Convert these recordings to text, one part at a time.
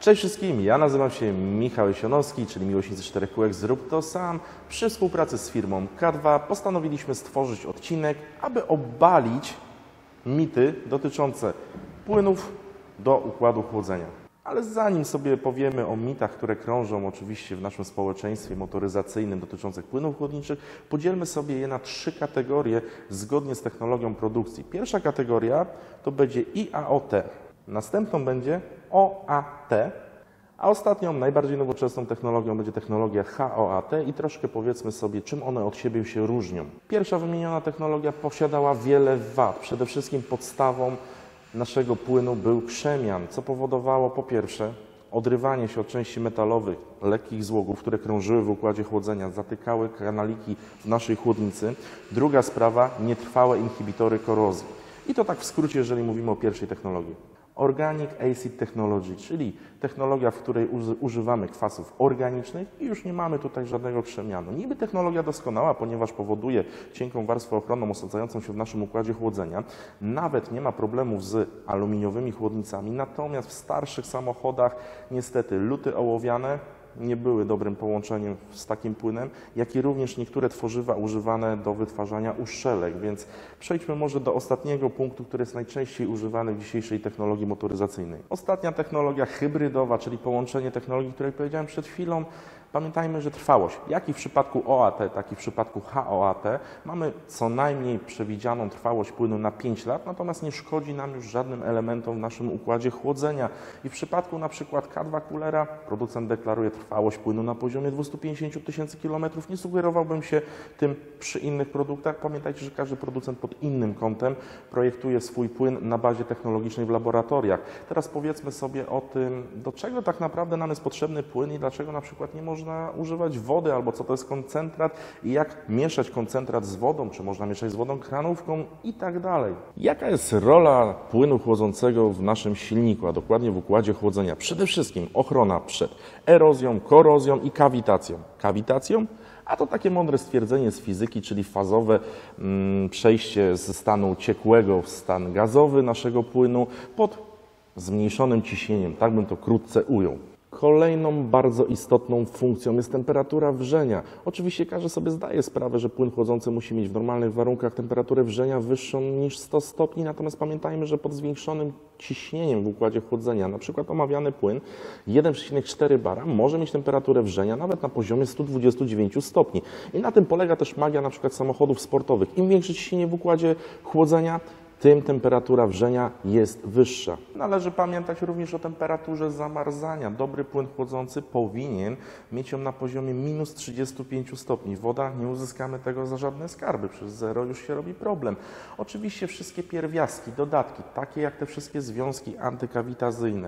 Cześć wszystkim, ja nazywam się Michał Jesionowski, czyli Miłośnicy Czterech Kółek Zrób to Sam. Przy współpracy z firmą K2 postanowiliśmy stworzyć odcinek, aby obalić mity dotyczące płynów do układu chłodzenia. Ale zanim sobie powiemy o mitach, które krążą oczywiście w naszym społeczeństwie motoryzacyjnym dotyczących płynów chłodniczych, podzielmy sobie je na 3 kategorie zgodnie z technologią produkcji. Pierwsza kategoria to będzie IAOT, następną będzie OAT, a ostatnią, najbardziej nowoczesną technologią będzie technologia HOAT i troszkę powiedzmy sobie, czym one od siebie się różnią. Pierwsza wymieniona technologia posiadała wiele wad. Przede wszystkim podstawą naszego płynu był krzemian, co powodowało po pierwsze odrywanie się od części metalowych, lekkich złogów, które krążyły w układzie chłodzenia, zatykały kanaliki w naszej chłodnicy. Druga sprawa, nietrwałe inhibitory korozji. I to tak w skrócie, jeżeli mówimy o pierwszej technologii. Organic Acid Technology, czyli technologia, w której używamy kwasów organicznych i już nie mamy tutaj żadnego krzemianu. Niby technologia doskonała, ponieważ powoduje cienką warstwę ochronną osadzającą się w naszym układzie chłodzenia. Nawet nie ma problemów z aluminiowymi chłodnicami, natomiast w starszych samochodach niestety luty ołowiane nie były dobrym połączeniem z takim płynem, jak i również niektóre tworzywa używane do wytwarzania uszczelek, więc przejdźmy może do ostatniego punktu, który jest najczęściej używany w dzisiejszej technologii motoryzacyjnej. Ostatnia technologia hybrydowa, czyli połączenie technologii, o której powiedziałem przed chwilą. Pamiętajmy, że trwałość, jak i w przypadku OAT, tak i w przypadku HOAT, mamy co najmniej przewidzianą trwałość płynu na 5 lat, natomiast nie szkodzi nam już żadnym elementom w naszym układzie chłodzenia. I w przypadku na przykład K2 Coolera producent deklaruje trwałość płynu na poziomie 250 tysięcy km. Nie sugerowałbym się tym przy innych produktach. Pamiętajcie, że każdy producent pod innym kątem projektuje swój płyn na bazie technologicznej w laboratoriach. Teraz powiedzmy sobie o tym, do czego tak naprawdę nam jest potrzebny płyn i dlaczego na przykład nie można używać wody, albo co to jest koncentrat i jak mieszać koncentrat z wodą, czy można mieszać z wodą kranówką i tak dalej. Jaka jest rola płynu chłodzącego w naszym silniku, a dokładnie w układzie chłodzenia? Przede wszystkim ochrona przed erozją, korozją i kawitacją. Kawitacją? A to takie mądre stwierdzenie z fizyki, czyli fazowe przejście ze stanu ciekłego w stan gazowy naszego płynu pod zmniejszonym ciśnieniem, tak bym to krótce ujął. Kolejną bardzo istotną funkcją jest temperatura wrzenia. Oczywiście każdy sobie zdaje sprawę, że płyn chłodzący musi mieć w normalnych warunkach temperaturę wrzenia wyższą niż 100 stopni, natomiast pamiętajmy, że pod zwiększonym ciśnieniem w układzie chłodzenia, na przykład omawiany płyn 1,4 bara może mieć temperaturę wrzenia nawet na poziomie 129 stopni. I na tym polega też magia na przykład samochodów sportowych. Im większe ciśnienie w układzie chłodzenia, tym temperatura wrzenia jest wyższa. Należy pamiętać również o temperaturze zamarzania. Dobry płyn chłodzący powinien mieć ją na poziomie minus 35 stopni. Woda, nie uzyskamy tego za żadne skarby. Przez 0 już się robi problem. Oczywiście wszystkie pierwiastki, dodatki, takie jak te wszystkie związki antykawitacyjne,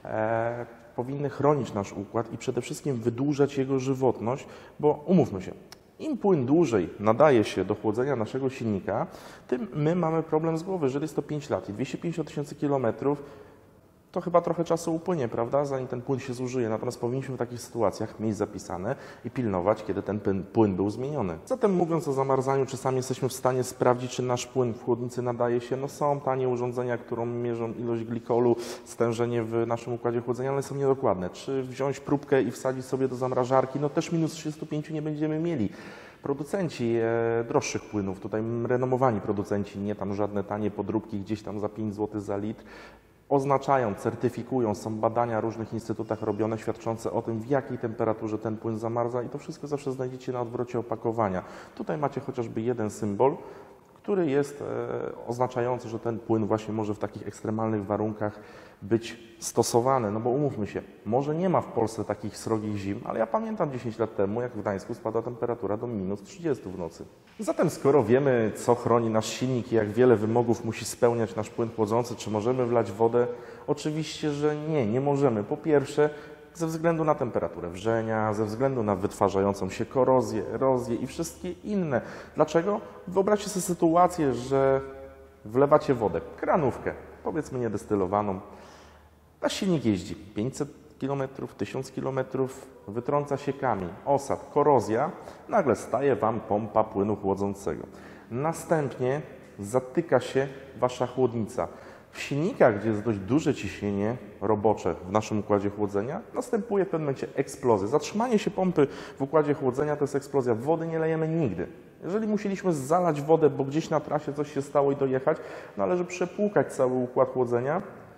powinny chronić nasz układ i przede wszystkim wydłużać jego żywotność, bo umówmy się, im płyn dłużej nadaje się do chłodzenia naszego silnika, tym my mamy problem z głowy. Jeżeli jest to 5 lat i 250 tysięcy kilometrów, to chyba trochę czasu upłynie, prawda, zanim ten płyn się zużyje. Natomiast powinniśmy w takich sytuacjach mieć zapisane i pilnować, kiedy ten płyn był zmieniony. Zatem mówiąc o zamarzaniu, czy sami jesteśmy w stanie sprawdzić, czy nasz płyn w chłodnicy nadaje się? No są tanie urządzenia, którą mierzą ilość glikolu, stężenie w naszym układzie chłodzenia, ale są niedokładne. Czy wziąć próbkę i wsadzić sobie do zamrażarki? No też minus 35 nie będziemy mieli. Producenci droższych płynów, tutaj renomowani producenci, nie tam żadne tanie podróbki gdzieś tam za 5 zł za litr, oznaczają, certyfikują, są badania w różnych instytutach robione, świadczące o tym, w jakiej temperaturze ten płyn zamarza i to wszystko zawsze znajdziecie na odwrocie opakowania. Tutaj macie chociażby jeden symbol, który jest oznaczający, że ten płyn właśnie może w takich ekstremalnych warunkach być stosowany. No bo umówmy się, może nie ma w Polsce takich srogich zim, ale ja pamiętam 10 lat temu, jak w Gdańsku spadła temperatura do minus 30 w nocy. Zatem skoro wiemy, co chroni nasz silnik i jak wiele wymogów musi spełniać nasz płyn chłodzący, czy możemy wlać wodę? Oczywiście, że nie możemy. Po pierwsze, ze względu na temperaturę wrzenia, ze względu na wytwarzającą się korozję, erozję i wszystkie inne. Dlaczego? Wyobraźcie sobie sytuację, że wlewacie wodę, kranówkę, powiedzmy niedestylowaną, a silnik jeździ 500 km, 1000 km, wytrąca się kamień, osad, korozja, nagle staje Wam pompa płynu chłodzącego. Następnie zatyka się Wasza chłodnica. W silnikach, gdzie jest dość duże ciśnienie robocze w naszym układzie chłodzenia, następuje w pewnym momencie eksplozja. Zatrzymanie się pompy w układzie chłodzenia to jest eksplozja. Wody nie lejemy nigdy. Jeżeli musieliśmy zalać wodę, bo gdzieś na trasie coś się stało i dojechać, należy przepłukać cały układ chłodzenia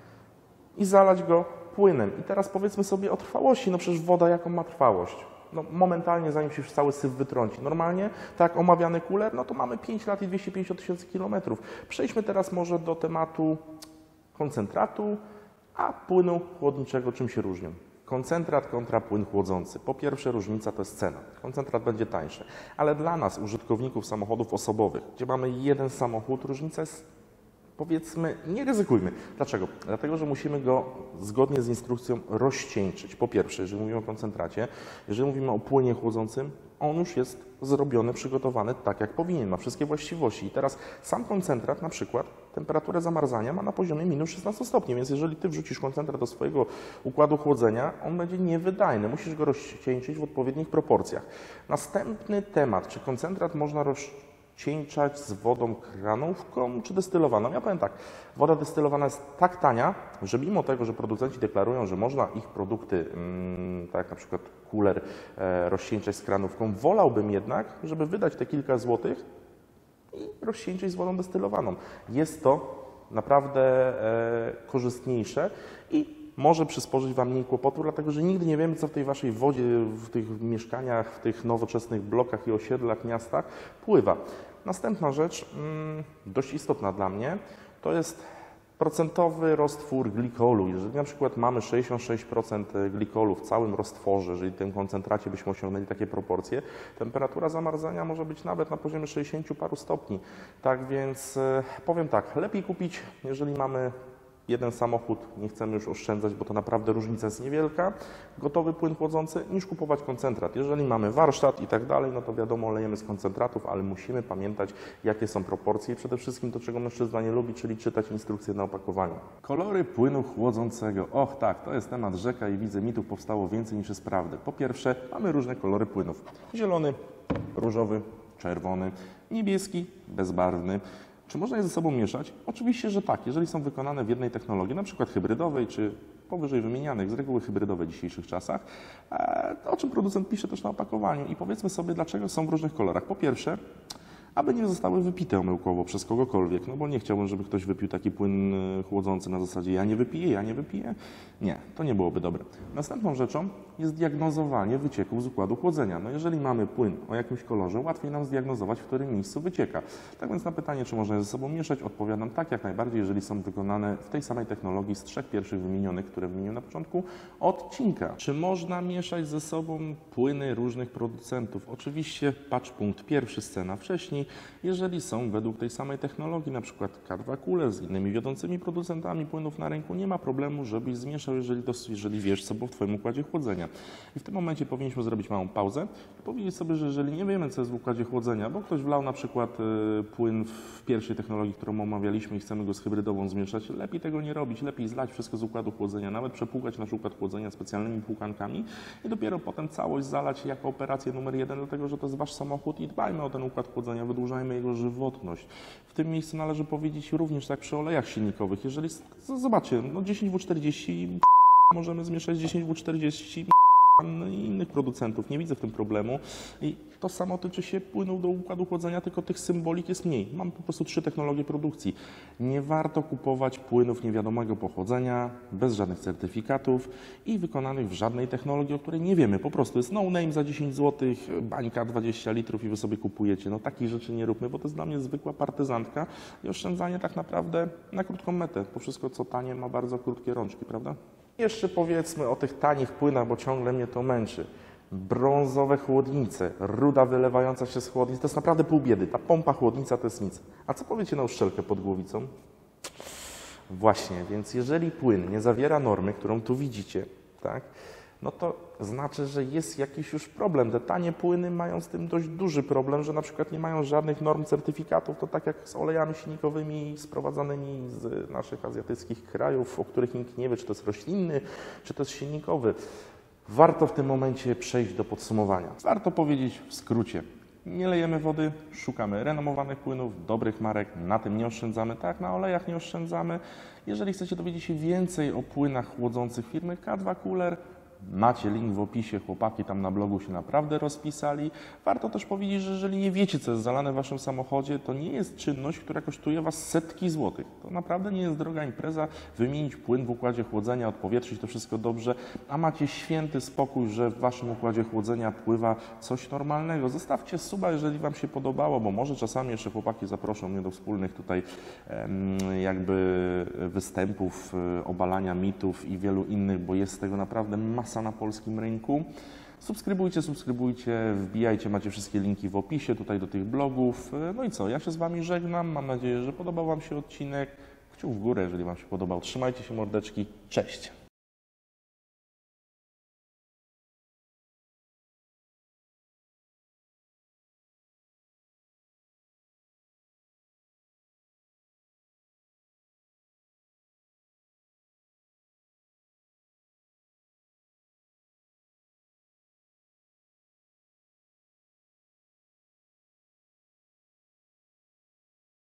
i zalać go płynem. I teraz powiedzmy sobie o trwałości. No przecież woda jaką ma trwałość? No momentalnie, zanim się cały syf wytrąci. Normalnie, tak jak omawiany kuler, no to mamy 5 lat i 250 000 kilometrów. Przejdźmy teraz może do tematu koncentratu, a płynu chłodniczego. Czym się różnią? Koncentrat kontra płyn chłodzący. Po pierwsze, różnica to jest cena. Koncentrat będzie tańszy, ale dla nas, użytkowników samochodów osobowych, gdzie mamy jeden samochód, różnica jest, powiedzmy, nie ryzykujmy. Dlaczego? Dlatego, że musimy go zgodnie z instrukcją rozcieńczyć. Po pierwsze, jeżeli mówimy o koncentracie, jeżeli mówimy o płynie chłodzącym, on już jest zrobiony, przygotowany tak, jak powinien, ma wszystkie właściwości. I teraz sam koncentrat, na przykład, temperaturę zamarzania ma na poziomie minus 16 stopni, więc jeżeli Ty wrzucisz koncentrat do swojego układu chłodzenia, on będzie niewydajny. Musisz go rozcieńczyć w odpowiednich proporcjach. Następny temat, czy koncentrat można rozcieńczać z wodą kranówką czy destylowaną? Ja powiem tak, woda destylowana jest tak tania, że mimo tego, że producenci deklarują, że można ich produkty, tak jak na przykład kuler, rozcieńczać z kranówką, wolałbym jednak, żeby wydać te kilka złotych i rozcieńczyć z wodą destylowaną. Jest to naprawdę korzystniejsze i może przysporzyć Wam mniej kłopotu, dlatego że nigdy nie wiemy, co w tej Waszej wodzie, w tych mieszkaniach, w tych nowoczesnych blokach i osiedlach, miastach pływa. Następna rzecz, dość istotna dla mnie, to jest procentowy roztwór glikolu. Jeżeli na przykład mamy 66% glikolu w całym roztworze, jeżeli w tym koncentracie byśmy osiągnęli takie proporcje, temperatura zamarzania może być nawet na poziomie 60 paru stopni. Tak więc powiem tak, lepiej kupić, jeżeli mamy jeden samochód, nie chcemy już oszczędzać, bo to naprawdę różnica jest niewielka, gotowy płyn chłodzący, niż kupować koncentrat. Jeżeli mamy warsztat i tak dalej, no to wiadomo, lejemy z koncentratów, ale musimy pamiętać, jakie są proporcje i przede wszystkim to, czego mężczyzna nie lubi, czyli czytać instrukcje na opakowaniu. Kolory płynu chłodzącego. Och tak, to jest temat rzeka i widzę, mitów powstało więcej niż jest prawdy. Po pierwsze, mamy różne kolory płynów. Zielony, różowy, czerwony, niebieski, bezbarwny. Czy można je ze sobą mieszać? Oczywiście, że tak, jeżeli są wykonane w jednej technologii, na przykład hybrydowej, czy powyżej wymienianych, z reguły hybrydowe w dzisiejszych czasach, o czym producent pisze też na opakowaniu. I powiedzmy sobie, dlaczego są w różnych kolorach. Po pierwsze, aby nie zostały wypite omyłkowo przez kogokolwiek, no bo nie chciałbym, żeby ktoś wypił taki płyn chłodzący na zasadzie ja nie wypiję. Nie, to nie byłoby dobre. Następną rzeczą jest diagnozowanie wycieków z układu chłodzenia. No jeżeli mamy płyn o jakimś kolorze, łatwiej nam zdiagnozować, w którym miejscu wycieka. Tak więc na pytanie, czy można je ze sobą mieszać, odpowiadam tak, jak najbardziej, jeżeli są wykonane w tej samej technologii z 3 pierwszych wymienionych, które wymieniłem na początku odcinka. Czy można mieszać ze sobą płyny różnych producentów? Oczywiście, patrz punkt pierwszy, scena wcześniej. Jeżeli są według tej samej technologii, na przykład K2 Cooler z innymi wiodącymi producentami płynów na rynku, nie ma problemu, żebyś zmieszał, jeżeli wiesz, co było w Twoim układzie chłodzenia. I w tym momencie powinniśmy zrobić małą pauzę i powiedzieć sobie, że jeżeli nie wiemy, co jest w układzie chłodzenia, bo ktoś wlał na przykład płyn w pierwszej technologii, którą omawialiśmy i chcemy go z hybrydową zmieszać, lepiej tego nie robić, lepiej zlać wszystko z układu chłodzenia, nawet przepłukać nasz układ chłodzenia specjalnymi płukankami i dopiero potem całość zalać jako operację numer 1, dlatego że to jest Wasz samochód i dbajmy o ten układ chłodzenia, wydłużajmy jego żywotność. W tym miejscu należy powiedzieć również tak przy olejach silnikowych, jeżeli, zobaczcie, no 10W40 możemy zmieszać 10W40 i innych producentów, nie widzę w tym problemu i to samo tyczy się płynów do układu chłodzenia, tylko tych symbolik jest mniej. Mamy po prostu 3 technologie produkcji. Nie warto kupować płynów niewiadomego pochodzenia, bez żadnych certyfikatów i wykonanych w żadnej technologii, o której nie wiemy. Po prostu jest no name za 10 zł, bańka 20 litrów i Wy sobie kupujecie. No takich rzeczy nie róbmy, bo to jest dla mnie zwykła partyzantka i oszczędzanie tak naprawdę na krótką metę, bo wszystko co tanie ma bardzo krótkie rączki, prawda? Jeszcze powiedzmy o tych tanich płynach, bo ciągle mnie to męczy. Brązowe chłodnice, ruda wylewająca się z chłodnic, to jest naprawdę pół biedy. Ta pompa chłodnica to jest nic. A co powiecie na uszczelkę pod głowicą? Właśnie, więc jeżeli płyn nie zawiera normy, którą tu widzicie, tak, no to znaczy, że jest jakiś już problem. Te tanie płyny mają z tym dość duży problem, że na przykład nie mają żadnych norm certyfikatów. To tak jak z olejami silnikowymi sprowadzanymi z naszych azjatyckich krajów, o których nikt nie wie, czy to jest roślinny, czy to jest silnikowy. Warto w tym momencie przejść do podsumowania. Warto powiedzieć w skrócie. Nie lejemy wody, szukamy renomowanych płynów, dobrych marek, na tym nie oszczędzamy, tak jak na olejach nie oszczędzamy. Jeżeli chcecie dowiedzieć się więcej o płynach chłodzących firmy K2 Cooler, macie link w opisie, chłopaki tam na blogu się naprawdę rozpisali. Warto też powiedzieć, że jeżeli nie wiecie, co jest zalane w waszym samochodzie, to nie jest czynność, która kosztuje was setki złotych. To naprawdę nie jest droga impreza, wymienić płyn w układzie chłodzenia, odpowietrzyć to wszystko dobrze, a macie święty spokój, że w waszym układzie chłodzenia pływa coś normalnego. Zostawcie suba, jeżeli wam się podobało, bo może czasami jeszcze chłopaki zaproszą mnie do wspólnych tutaj jakby występów, obalania mitów i wielu innych, bo jest z tego naprawdę masa na polskim rynku. Subskrybujcie, wbijajcie, macie wszystkie linki w opisie tutaj do tych blogów. No i co, ja się z wami żegnam, mam nadzieję, że podobał wam się odcinek. Kciuk w górę, jeżeli wam się podobał. Trzymajcie się mordeczki, cześć!